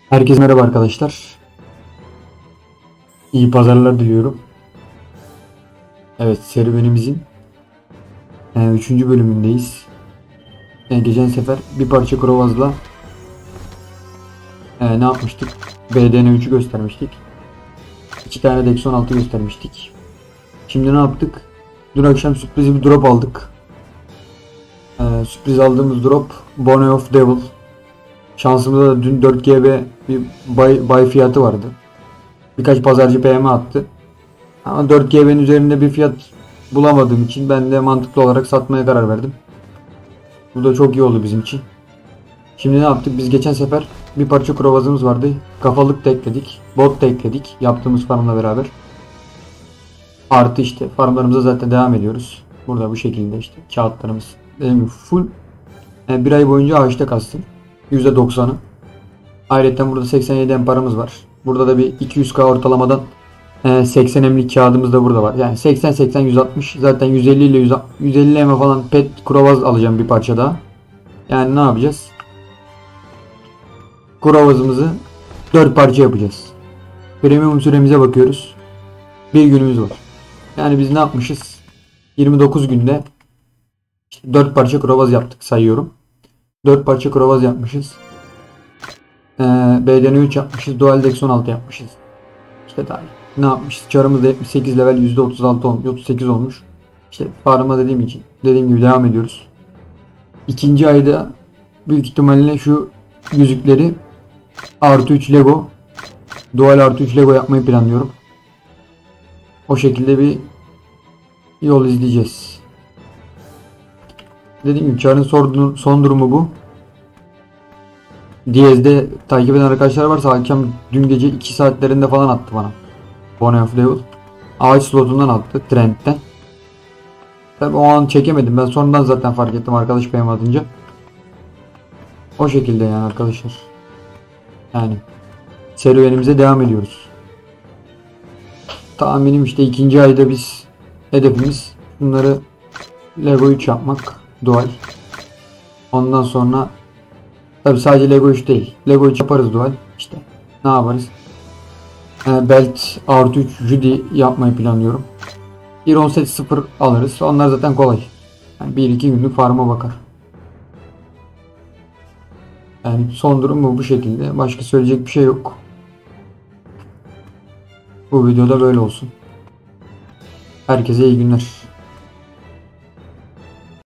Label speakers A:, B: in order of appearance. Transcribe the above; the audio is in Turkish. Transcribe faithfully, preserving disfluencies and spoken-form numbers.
A: Herkese merhaba arkadaşlar. İyi pazarlar diliyorum. Evet, serüvenimizin e, üçüncü bölümündeyiz. E, geçen sefer bir parça Krovaz'la e, ne yapmıştık? B D N üçü göstermiştik. İki tane de Eksi on altı göstermiştik. Şimdi ne yaptık? Dün akşam sürpriz bir drop aldık. E, sürpriz aldığımız drop Bone of Devil. Şansımızda da dün dört G B bir buy, buy fiyatı vardı. Birkaç pazarcı P M attı. Ama dört G B'nin üzerinde bir fiyat bulamadığım için ben de mantıklı olarak satmaya karar verdim. Bu da çok iyi oldu bizim için. Şimdi ne yaptık? Biz geçen sefer bir parça krovazımız vardı. Kafalık da ekledik. Bot da ekledik. Yaptığımız farmla beraber. Artı işte farmlarımıza zaten devam ediyoruz. Burada bu şekilde işte kağıtlarımız. Dediğim gibi full yani bir ay boyunca ağaçta kastım. yüzde doksanı. Ayrıca burada seksen yedi em paramız var. Burada da bir iki yüz K ortalamadan seksen emlik kağıdımız da burada var. Yani seksen seksen yüz altmış, zaten yüz elli ile yüz elli eme falan pet krovaz alacağım bir parça daha. Yani ne yapacağız? Krovazımızı dört parça yapacağız. Premium süremize bakıyoruz. Bir günümüz var. Yani biz ne yapmışız? yirmi dokuz günde işte dört parça krovaz yaptık sayıyorum. dört parça krovaz yapmışız. Ee, B D N üç yapmışız. Dual Eksi on altı yapmışız. İşte daha ne yapmışız? Çarımız da yetmiş sekiz level yüzde otuz altı olmuş. otuz sekiz olmuş. İşte farma dediğim için dediğim gibi devam ediyoruz. İkinci ayda büyük ihtimalle şu yüzükleri artı üç Lego Dual artı üç Lego yapmayı planlıyorum. O şekilde bir yol izleyeceğiz. Dediğim gibi çarın son durumu bu. Diyez'de takip eden arkadaşlar varsa akşam dün gece iki saatlerinde falan attı bana. Bone of Devil. Ağaç slotundan attı. Trend'den. Tabi o an çekemedim. Ben sonradan zaten fark ettim arkadaş benim atınca. O şekilde yani arkadaşlar. Yani serüvenimize devam ediyoruz. Tahminim işte ikinci ayda biz hedefimiz bunları Lego üç yapmak. Dual. Ondan sonra tabi sadece Lego üç değil. Lego üç yaparız dual. İşte ne yaparız? Belt artı üç Judy yapmayı planlıyorum. Bir on set sıfır alırız. Onlar zaten kolay. Yani bir iki günlük farma bakar. Yani son durum bu bu şekilde. Başka söyleyecek bir şey yok. Bu videoda böyle olsun. Herkese iyi günler.